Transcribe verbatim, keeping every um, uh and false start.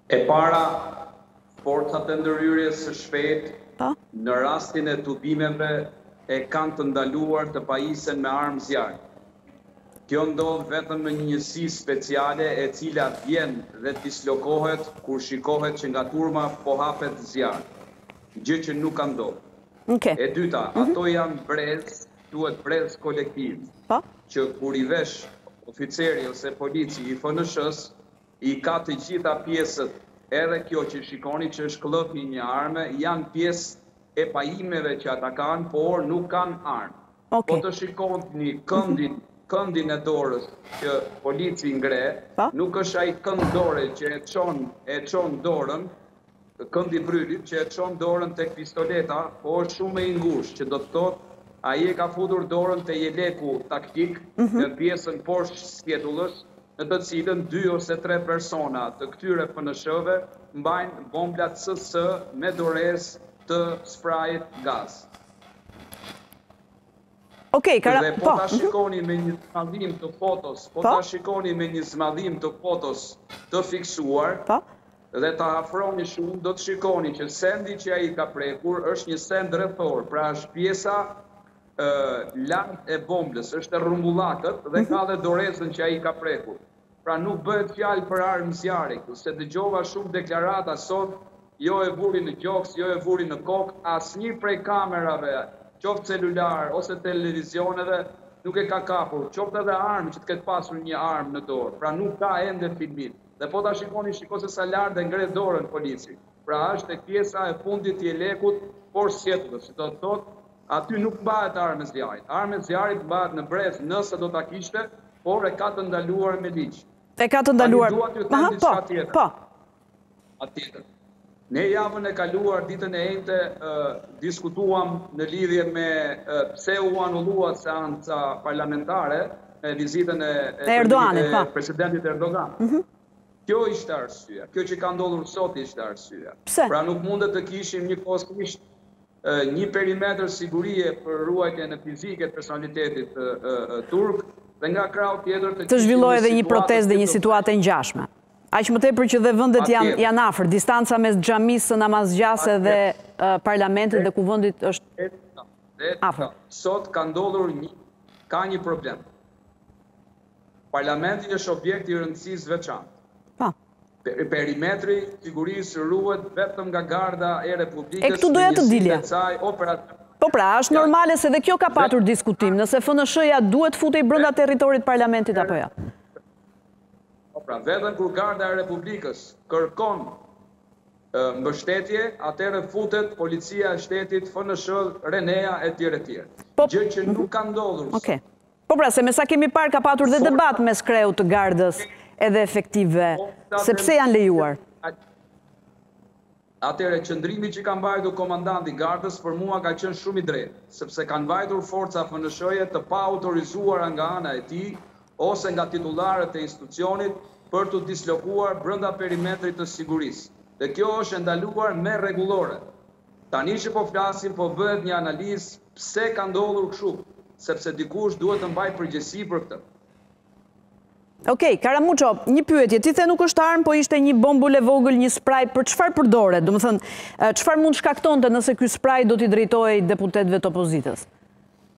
E para, forcat e ndërhyrjes së shpejtë në rastin e tubimeve e kanë të ndaluar të pajisen me armë zjarr. Kjo ndodh vetëm në një njësi speciale e cila vjen dhe dislokohet kur shikohet që nga turma po hapet zjarr. Gjë që nuk ka ndodhur. Okay. E dyta, ato janë brez, duhet brez kolektiv, që kur i vesh oficeri ose polici i F N S-s, i ka të gjitha pjesët, edhe kjo që shikoni që është klëpi një arme, janë pjesë e pajimeve që ata kanë, por nuk kanë armë. Okay. Po të shikoni një këndin, këndin e dorës që polici ngre, nuk është ai kënd dore që e çon, e çon dorën, këndi brylit që e çon dorën tek pistoleta, po është shumë e ngushtë, që do të thotë ai e ka futur dorën te jeleku taktik në pjesën poshtë skjetullës, në të cilën dy ose tre persona të këtyre F N S-ve mbajnë bomblat S S me dorezë të sprayit gaz. Okej, kara, dhe po ta shikoni me një zmadhim të fotos, po ta shikoni me një zmadhim të fotos të fiksuar, dhe ta afroni shumë, do të shikoni që sendi që ai ka prekur është një send rrethor, pra është pjesa lart e bomblës, është e rrumbullakët dhe ka dhe dorezën që ai ka prekur. Pra nuk bëhet fjalë për armë zjarri, se dëgjova shumë deklarata sot, jo e vuri në gjoks, jo e vuri në kokë, asnjë prej kamerave, qoftë celular ose televizioneve, nuk e ka kapur, qoftë edhe armë që të ketë pasur një armë në dorë, pra nuk ka ende filmit. Dhe po ta shikoni, shiko se sa lart dhe ngre dorën polici. Pra është tek pjesa e fundit të jelekut, por sjetullës, që do të thotë, aty nuk mbahet armë zjarrit. Armë zjarrit mbahet në brez nëse do ta kishte, por e ka të ndaluar me ligj. E ka të ndaluar. Aha, po, po. Atjetër. Ne javën e kaluar, ditën e njëjtë, diskutuam në lidhje me pse u anullua seanca parlamentare, me vizitën e presidentit Erdogan. Kjo ishte arsyeja, kjo që ka ndodhur sot ishte arsyeja. Pra nuk mundet të kishim një koskisht një perimetër sigurie për ruajtjen e fizike të personalitetit turk, dhe nga krau tjetër të të zhvillojë edhe një protestë dhe një situatë e ngjashme. Aq më tepër që dhe vendet janë janë afër, distanca mes xhamisë së namazgjase dhe parlamentit dhe kuvendit është afër. Sot ka ndodhur një ka një problem. Parlamenti është objekt i rëndësisë veçantë. Perimetri sigurisë ruhet vetëm nga garda e Republikës. E këtu doja të dilja. Po pra, është normale se dhe kjo ka patur diskutim, nëse F N S-ja duhet futej brenda territorit parlamentit apo jo. Po pra, vetëm kur garda e Republikës kërkon mbështetje, atëherë futet policia e shtetit, F N S, Renea e tjerë e tjerë. Gjë që nuk ka ndodhur. Okej. Po pra, se me sa kemi parë ka patur dhe debat mes kreut të gardës edhe efektive, sepse janë lejuar. Atëre, qëndrimi që ka mbajtur komandanti gardës për mua ka qenë shumë i drejtë, sepse kanë mbajtur forca F N S-je të pa autorizuara nga ana e tij ose nga titullarët e institucionit për të dislokuar brenda perimetrit të sigurisë. Dhe kjo është ndaluar me rregullore. Tani që po flasim, po bëhet një analizë pse ka ndodhur kështu, sepse dikush duhet të mbajë përgjegjësi për këtë. Okej, Karamuço, një pyetje, ti the nuk është armë, po ishte një bombul e vogël, një spraj, për çfarë përdoret? Do të thënë, çfarë mund shkaktonte nëse ky spraj do t'i drejtohej deputetëve të opozitës?